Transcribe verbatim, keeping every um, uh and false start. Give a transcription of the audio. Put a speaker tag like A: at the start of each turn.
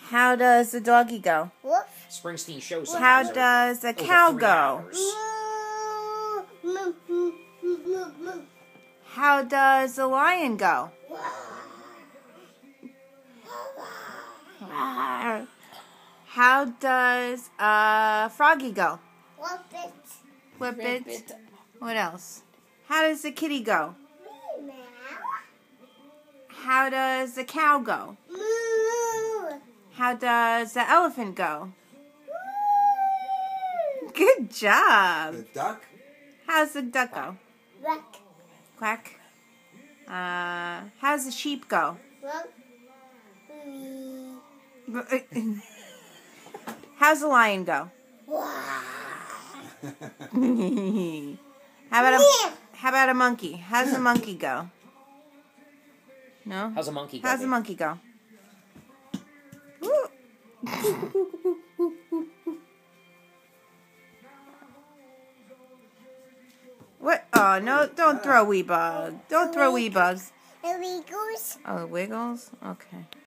A: How does the doggy go?
B: Woof.
C: Springsteen show sometimes.
A: How
C: are-
A: does the
C: over
A: cow
C: three
A: go?
C: hours.
B: Moo, moo, moo, moo, moo.
A: How does the lion go? How does uh, Froggy go?
B: Woof it.
A: Whip it. What else? How does the kitty go?
B: Meow.
A: How does the cow go?
B: Moo.
A: How does the elephant go? Good job.
D: The duck?
A: How's the duck go?
B: Rock.
A: Quack. Uh, how's the sheep go?
B: Rock.
A: How's the lion go? How about a how about a monkey? How's the monkey go? No?
C: How's a monkey go?
A: How's the
C: babe?
A: monkey go? What? Oh, no, don't throw wee bug. Don't throw wee bugs.
B: The wiggles.
A: Oh, the wiggles? Okay.